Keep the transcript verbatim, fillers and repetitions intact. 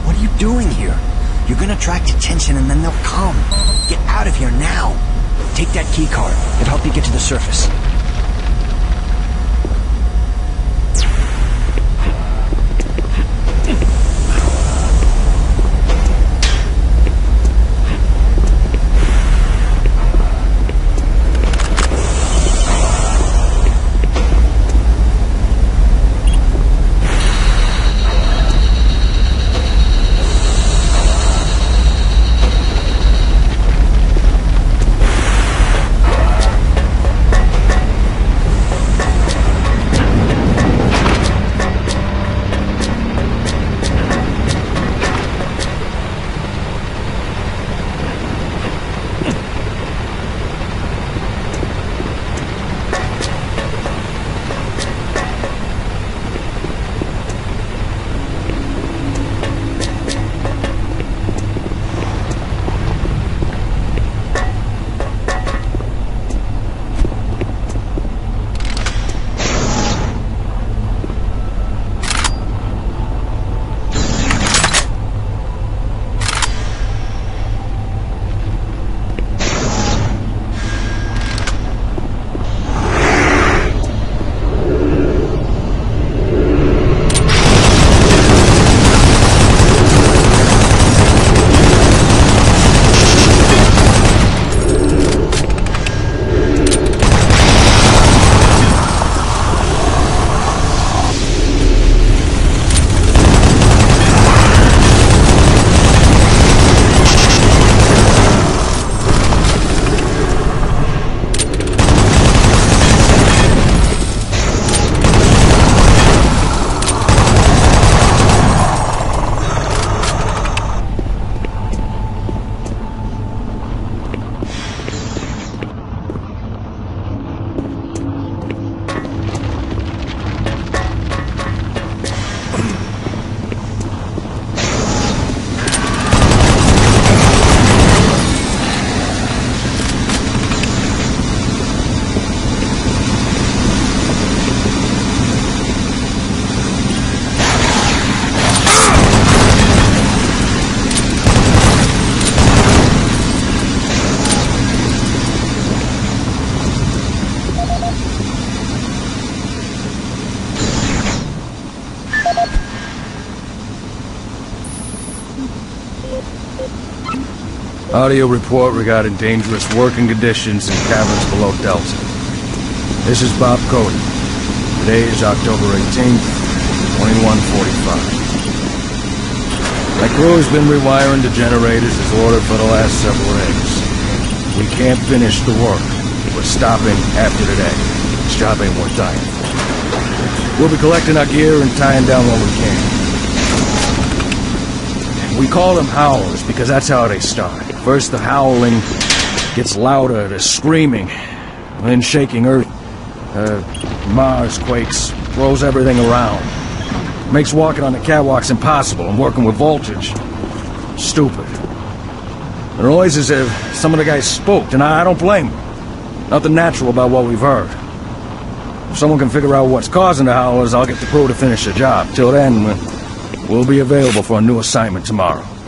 What are you doing here? You're gonna attract attention and then they'll come. Get out of here now. Take that key card. It'll help you get to the surface. Audio report regarding dangerous working conditions in caverns below Delta. This is Bob Cody. Today is October eighteenth, twenty-one forty-five. My crew has been rewiring the generators as ordered for the last several days. We can't finish the work. We're stopping after today. This job ain't worth dying for. We'll be collecting our gear and tying down what we can. We call them howlers because that's how they start. First the howling gets louder, the screaming, then shaking Earth. Uh, Mars quakes, throws everything around. Makes walking on the catwalks impossible and working with voltage stupid. The noise is as if some of the guys spooked, and I don't blame them. Nothing natural about what we've heard. If someone can figure out what's causing the howlers, I'll get the crew to finish the job. Till then, we'll be available for a new assignment tomorrow.